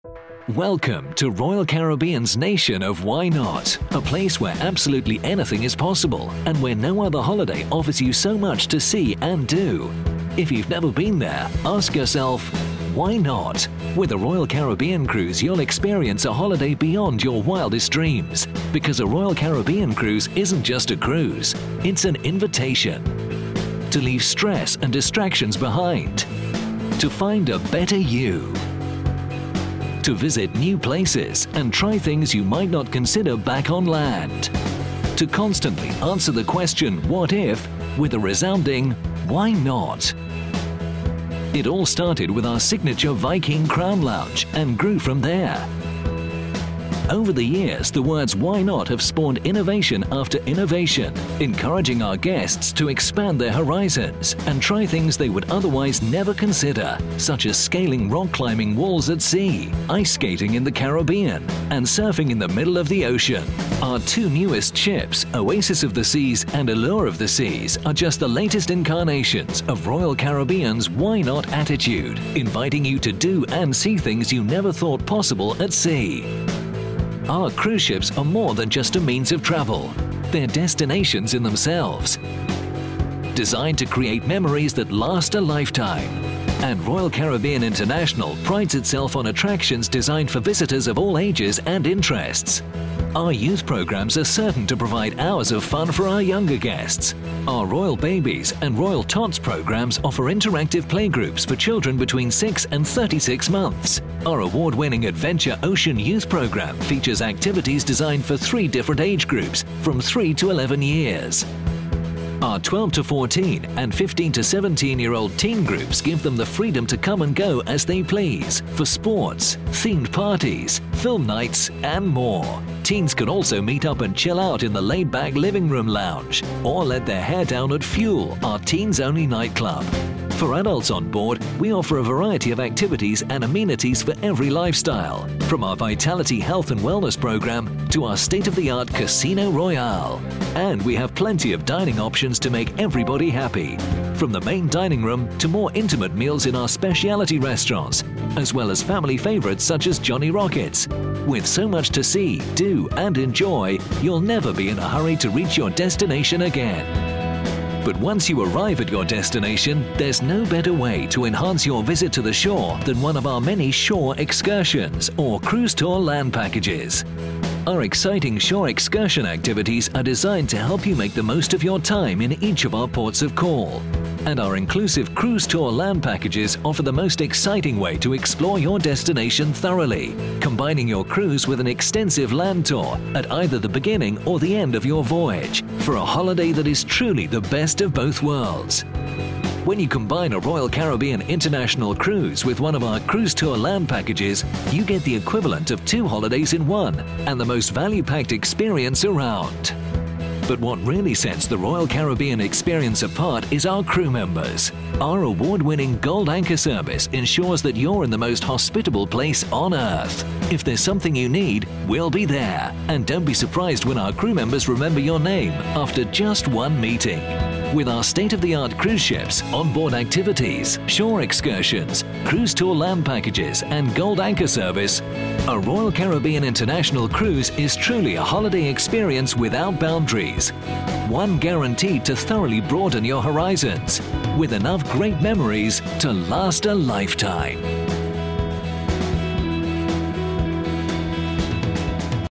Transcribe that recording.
Welcome to Royal Caribbean's nation of why not, a place where absolutely anything is possible and where no other holiday offers you so much to see and do. If you've never been there, ask yourself, why not? With a Royal Caribbean cruise, you'll experience a holiday beyond your wildest dreams, because a Royal Caribbean cruise isn't just a cruise, it's an invitation to leave stress and distractions behind, to find a better you, to visit new places and try things you might not consider back on land, to constantly answer the question, what if, with a resounding, why not? It all started with our signature Viking Crown Lounge and grew from there. Over the years, the words why not have spawned innovation after innovation, encouraging our guests to expand their horizons and try things they would otherwise never consider, such as scaling rock climbing walls at sea, ice skating in the Caribbean, and surfing in the middle of the ocean. Our two newest ships, Oasis of the Seas and Allure of the Seas, are just the latest incarnations of Royal Caribbean's why not attitude, inviting you to do and see things you never thought possible at sea. Our cruise ships are more than just a means of travel. They're destinations in themselves, designed to create memories that last a lifetime. And Royal Caribbean International prides itself on attractions designed for visitors of all ages and interests. Our youth programs are certain to provide hours of fun for our younger guests. Our Royal Babies and Royal Tots programs offer interactive playgroups for children between 6 and 36 months. Our award-winning Adventure Ocean Youth program features activities designed for 3 different age groups from 3 to 11 years. Our 12 to 14 and 15 to 17-year-old teen groups give them the freedom to come and go as they please for sports, themed parties, film nights, and more. Teens can also meet up and chill out in the laid-back living room lounge or let their hair down at Fuel, our teens-only nightclub. For adults on board, we offer a variety of activities and amenities for every lifestyle, from our Vitality Health and Wellness program to our state-of-the-art Casino Royale. And we have plenty of dining options to make everybody happy, from the main dining room to more intimate meals in our specialty restaurants, as well as family favorites such as Johnny Rockets. With so much to see, do, and enjoy, you'll never be in a hurry to reach your destination again. But once you arrive at your destination, there's no better way to enhance your visit to the shore than one of our many shore excursions or cruise tour land packages. Our exciting shore excursion activities are designed to help you make the most of your time in each of our ports of call. And our inclusive cruise tour land packages offer the most exciting way to explore your destination thoroughly, combining your cruise with an extensive land tour at either the beginning or the end of your voyage, for a holiday that is truly the best of both worlds. When you combine a Royal Caribbean International cruise with one of our cruise tour land packages, you get the equivalent of 2 holidays in one and the most value-packed experience around. But what really sets the Royal Caribbean experience apart is our crew members. Our award-winning Gold Anchor service ensures that you're in the most hospitable place on Earth. If there's something you need, we'll be there. And don't be surprised when our crew members remember your name after just one meeting. With our state-of-the-art cruise ships, onboard activities, shore excursions, cruise tour land packages, and Gold Anchor service, a Royal Caribbean International cruise is truly a holiday experience without boundaries. One guaranteed to thoroughly broaden your horizons, with enough great memories to last a lifetime.